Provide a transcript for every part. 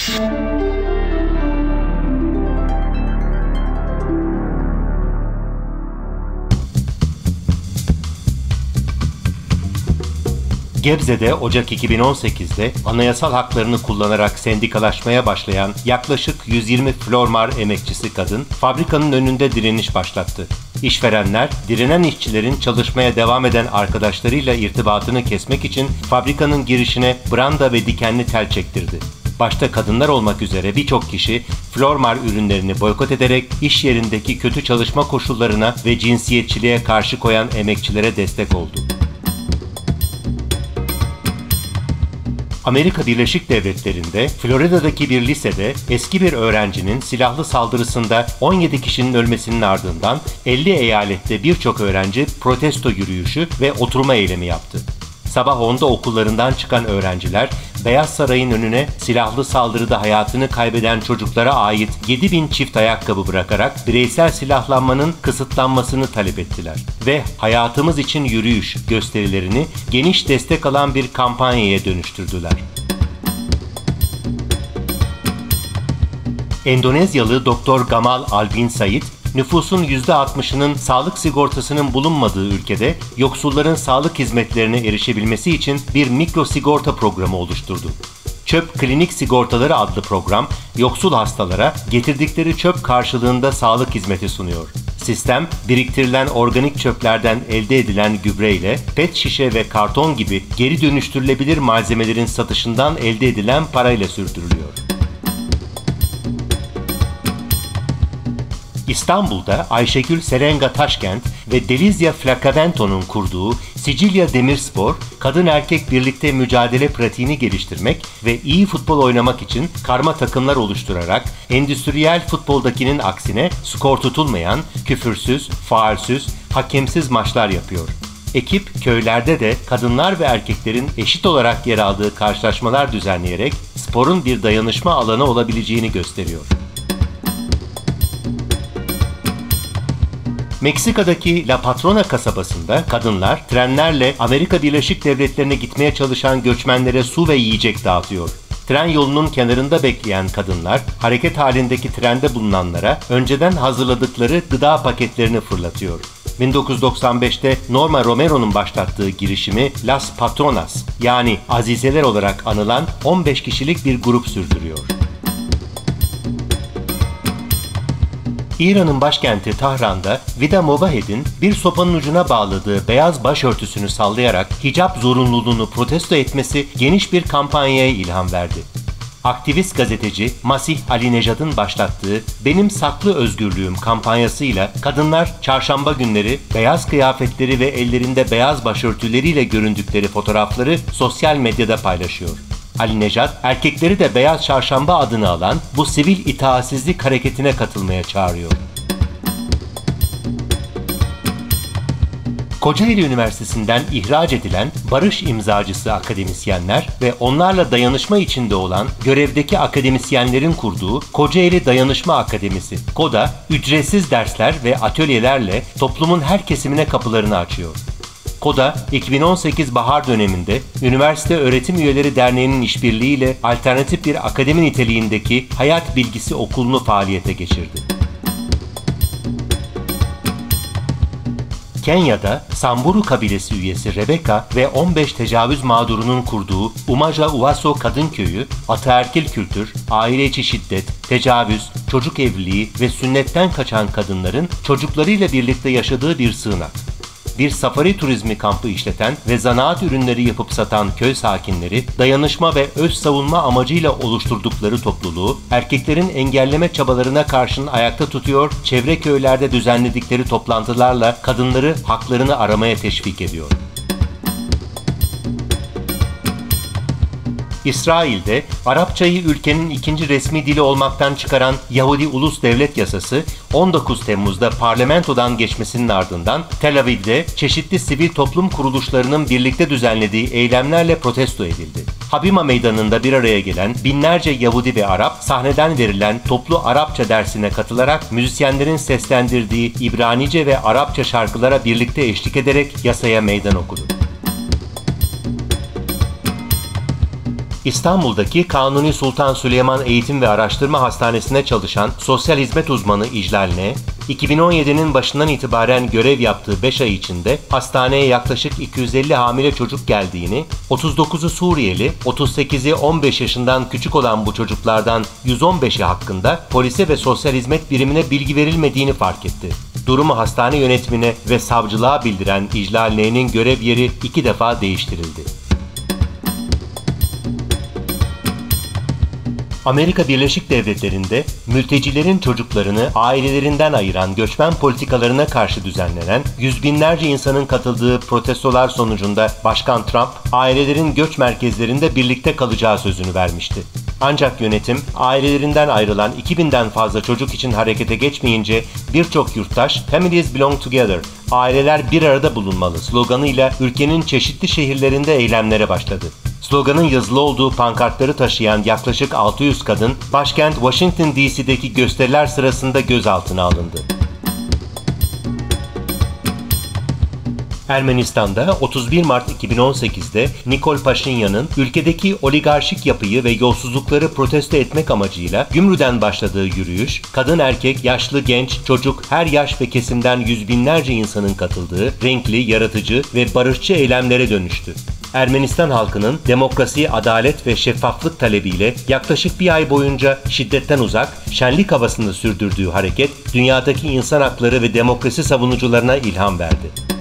Gebze'de Ocak 2018'de anayasal haklarını kullanarak sendikalaşmaya başlayan yaklaşık 120 Flormar emekçisi kadın fabrikanın önünde direniş başlattı. İşverenler, direnen işçilerin çalışmaya devam eden arkadaşlarıyla irtibatını kesmek için fabrikanın girişine branda ve dikenli tel çektirdi. Başta kadınlar olmak üzere birçok kişi Flormar ürünlerini boykot ederek iş yerindeki kötü çalışma koşullarına ve cinsiyetçiliğe karşı koyan emekçilere destek oldu. Amerika Birleşik Devletleri'nde Florida'daki bir lisede eski bir öğrencinin silahlı saldırısında 17 kişinin ölmesinin ardından 50 eyalette birçok öğrenci protesto yürüyüşü ve oturma eylemi yaptı. Sabah 10'da okullarından çıkan öğrenciler Beyaz Saray'ın önüne silahlı saldırıda hayatını kaybeden çocuklara ait 7.000 çift ayakkabı bırakarak bireysel silahlanmanın kısıtlanmasını talep ettiler ve Hayatımız için Yürüyüş gösterilerini geniş destek alan bir kampanyaya dönüştürdüler. Endonezyalı Dr. Gamal Albin Said, nüfusun %60'ının sağlık sigortasının bulunmadığı ülkede yoksulların sağlık hizmetlerine erişebilmesi için bir mikro sigorta programı oluşturdu. Çöp Klinik Sigortaları adlı program, yoksul hastalara getirdikleri çöp karşılığında sağlık hizmeti sunuyor. Sistem, biriktirilen organik çöplerden elde edilen gübreyle pet şişe ve karton gibi geri dönüştürülebilir malzemelerin satışından elde edilen parayla sürdürülüyor. İstanbul'da Ayşegül Serenga Taşkent ve Delizia Flacavento'nun kurduğu Sicilya Demirspor, kadın erkek birlikte mücadele pratiğini geliştirmek ve iyi futbol oynamak için karma takımlar oluşturarak endüstriyel futboldakinin aksine skor tutulmayan, küfürsüz, faulsüz, hakemsiz maçlar yapıyor. Ekip köylerde de kadınlar ve erkeklerin eşit olarak yer aldığı karşılaşmalar düzenleyerek sporun bir dayanışma alanı olabileceğini gösteriyor. Meksika'daki La Patrona kasabasında kadınlar trenlerle Amerika Birleşik Devletleri'ne gitmeye çalışan göçmenlere su ve yiyecek dağıtıyor. Tren yolunun kenarında bekleyen kadınlar hareket halindeki trende bulunanlara önceden hazırladıkları gıda paketlerini fırlatıyor. 1995'te Norma Romero'nun başlattığı girişimi Las Patronas yani Azizeler olarak anılan 15 kişilik bir grup sürdürüyor. İran'ın başkenti Tahran'da Vida Movahed'in bir sopanın ucuna bağladığı beyaz başörtüsünü sallayarak hicap zorunluluğunu protesto etmesi geniş bir kampanyaya ilham verdi. Aktivist gazeteci Masih Alinejad'ın başlattığı Benim Saklı Özgürlüğüm kampanyasıyla kadınlar çarşamba günleri beyaz kıyafetleri ve ellerinde beyaz başörtüleriyle göründükleri fotoğrafları sosyal medyada paylaşıyor. Alinejad, erkekleri de Beyaz Çarşamba adını alan bu sivil itaatsizlik hareketine katılmaya çağırıyor. Kocaeli Üniversitesi'nden ihraç edilen barış imzacısı akademisyenler ve onlarla dayanışma içinde olan görevdeki akademisyenlerin kurduğu Kocaeli Dayanışma Akademisi, KODA, ücretsiz dersler ve atölyelerle toplumun her kesimine kapılarını açıyor. KODA, 2018 bahar döneminde Üniversite Öğretim Üyeleri Derneği'nin işbirliğiyle alternatif bir akademi niteliğindeki Hayat Bilgisi Okulu'nu faaliyete geçirdi. Kenya'da Samburu kabilesi üyesi Rebecca ve 15 tecavüz mağdurunun kurduğu Umaja Uwaso Kadın Köyü, ataerkil kültür, aile içi şiddet, tecavüz, çocuk evliliği ve sünnetten kaçan kadınların çocuklarıyla birlikte yaşadığı bir sığınak. Bir safari turizmi kampı işleten ve zanaat ürünleri yapıp satan köy sakinleri, dayanışma ve öz savunma amacıyla oluşturdukları topluluğu, erkeklerin engelleme çabalarına karşın ayakta tutuyor, çevre köylerde düzenledikleri toplantılarla kadınları haklarını aramaya teşvik ediyor. İsrail'de Arapçayı ülkenin ikinci resmi dili olmaktan çıkaran Yahudi Ulus Devlet Yasası 19 Temmuz'da parlamentodan geçmesinin ardından Tel Aviv'de çeşitli sivil toplum kuruluşlarının birlikte düzenlediği eylemlerle protesto edildi. Habima Meydanı'nda bir araya gelen binlerce Yahudi ve Arap sahneden verilen toplu Arapça dersine katılarak müzisyenlerin seslendirdiği İbranice ve Arapça şarkılara birlikte eşlik ederek yasaya meydan okudu. İstanbul'daki Kanuni Sultan Süleyman Eğitim ve Araştırma Hastanesi'ne çalışan sosyal hizmet uzmanı İclal N., 2017'nin başından itibaren görev yaptığı 5 ay içinde hastaneye yaklaşık 250 hamile çocuk geldiğini, 39'u Suriyeli, 38'i 15 yaşından küçük olan bu çocuklardan 115'i hakkında polise ve sosyal hizmet birimine bilgi verilmediğini fark etti. Durumu hastane yönetimine ve savcılığa bildiren İclal N'nin görev yeri 2 defa değiştirildi. Amerika Birleşik Devletleri'nde mültecilerin çocuklarını ailelerinden ayıran göçmen politikalarına karşı düzenlenen yüz binlerce insanın katıldığı protestolar sonucunda Başkan Trump, ailelerin göç merkezlerinde birlikte kalacağı sözünü vermişti. Ancak yönetim, ailelerinden ayrılan 2000'den fazla çocuk için harekete geçmeyince birçok yurttaş "Families belong together", aileler bir arada bulunmalı sloganıyla ülkenin çeşitli şehirlerinde eylemlere başladı. Sloganın yazılı olduğu pankartları taşıyan yaklaşık 600 kadın, başkent Washington DC'deki gösteriler sırasında gözaltına alındı. Ermenistan'da 31 Mart 2018'de Nikol Paşinyan'ın ülkedeki oligarşik yapıyı ve yolsuzlukları protesto etmek amacıyla Gümrü'den başladığı yürüyüş, kadın erkek, yaşlı genç, çocuk, her yaş ve kesimden yüz binlerce insanın katıldığı renkli, yaratıcı ve barışçı eylemlere dönüştü. Ermenistan halkının demokrasi, adalet ve şeffaflık talebiyle yaklaşık bir ay boyunca şiddetten uzak, şenlik havasında sürdürdüğü hareket, dünyadaki insan hakları ve demokrasi savunucularına ilham verdi.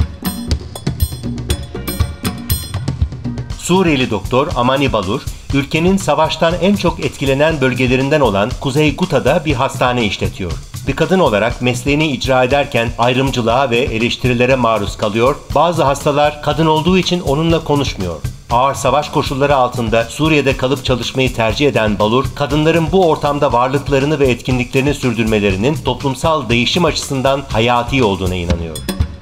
Suriyeli doktor Amani Balur, ülkenin savaştan en çok etkilenen bölgelerinden olan Kuzey Guta'da bir hastane işletiyor. Bir kadın olarak mesleğini icra ederken ayrımcılığa ve eleştirilere maruz kalıyor, bazı hastalar kadın olduğu için onunla konuşmuyor. Ağır savaş koşulları altında Suriye'de kalıp çalışmayı tercih eden Balur, kadınların bu ortamda varlıklarını ve etkinliklerini sürdürmelerinin toplumsal değişim açısından hayati olduğuna inanıyor.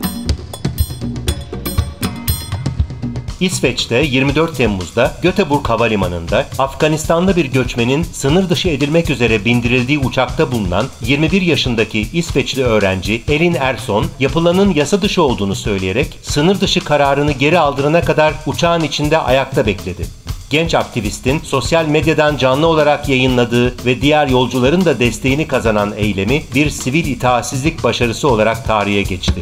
İsveç'te 24 Temmuz'da Göteborg Havalimanı'nda Afganistanlı bir göçmenin sınır dışı edilmek üzere bindirildiği uçakta bulunan 21 yaşındaki İsveçli öğrenci Elin Erson, yapılanın yasa dışı olduğunu söyleyerek sınır dışı kararını geri aldırana kadar uçağın içinde ayakta bekledi. Genç aktivistin sosyal medyadan canlı olarak yayınladığı ve diğer yolcuların da desteğini kazanan eylemi bir sivil itaatsizlik başarısı olarak tarihe geçti.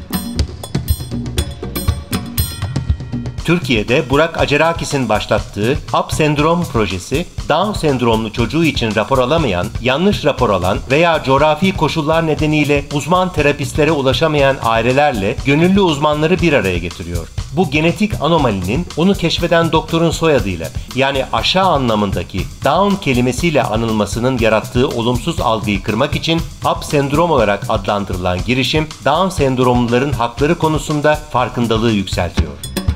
Türkiye'de Burak Acerakis'in başlattığı UP Sendrom projesi, Down sendromlu çocuğu için rapor alamayan, yanlış rapor alan veya coğrafi koşullar nedeniyle uzman terapistlere ulaşamayan ailelerle gönüllü uzmanları bir araya getiriyor. Bu genetik anomalinin onu keşfeden doktorun soyadıyla, yani aşağı anlamındaki Down kelimesiyle anılmasının yarattığı olumsuz algıyı kırmak için UP sendrom olarak adlandırılan girişim, Down sendromluların hakları konusunda farkındalığı yükseltiyor.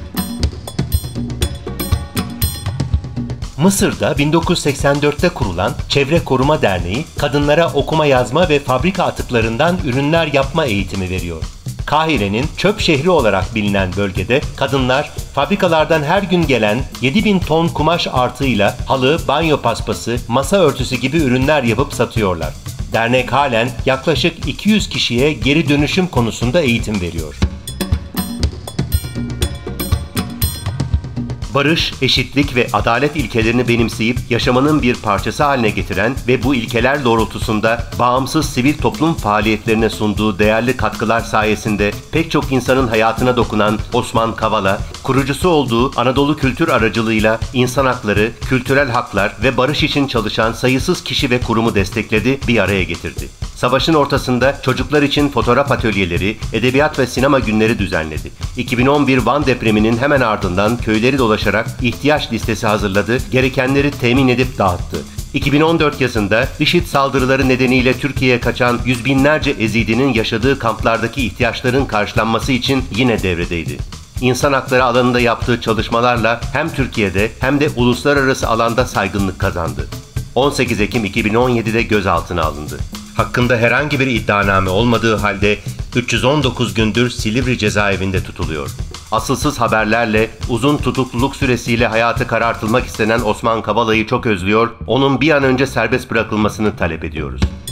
Mısır'da 1984'te kurulan Çevre Koruma Derneği, kadınlara okuma yazma ve fabrika atıklarından ürünler yapma eğitimi veriyor. Kahire'nin çöp şehri olarak bilinen bölgede kadınlar fabrikalardan her gün gelen 7.000 ton kumaş artığıyla halı, banyo paspası, masa örtüsü gibi ürünler yapıp satıyorlar. Dernek halen yaklaşık 200 kişiye geri dönüşüm konusunda eğitim veriyor. Barış, eşitlik ve adalet ilkelerini benimseyip yaşamanın bir parçası haline getiren ve bu ilkeler doğrultusunda bağımsız sivil toplum faaliyetlerine sunduğu değerli katkılar sayesinde pek çok insanın hayatına dokunan Osman Kavala, kurucusu olduğu Anadolu Kültür aracılığıyla insan hakları, kültürel haklar ve barış için çalışan sayısız kişi ve kurumu destekledi, bir araya getirdi. Savaşın ortasında çocuklar için fotoğraf atölyeleri, edebiyat ve sinema günleri düzenledi. 2011 Van depreminin hemen ardından köyleri dolaşarak ihtiyaç listesi hazırladı, gerekenleri temin edip dağıttı. 2014 yazında IŞİD saldırıları nedeniyle Türkiye'ye kaçan yüz binlerce Ezidinin yaşadığı kamplardaki ihtiyaçların karşılanması için yine devredeydi. İnsan hakları alanında yaptığı çalışmalarla hem Türkiye'de hem de uluslararası alanda saygınlık kazandı. 18 Ekim 2017'de gözaltına alındı. Hakkında herhangi bir iddianame olmadığı halde 319 gündür Silivri cezaevinde tutuluyor. Asılsız haberlerle, uzun tutukluluk süresiyle hayatı karartılmak istenen Osman Kavala'yı çok özlüyor, onun bir an önce serbest bırakılmasını talep ediyoruz.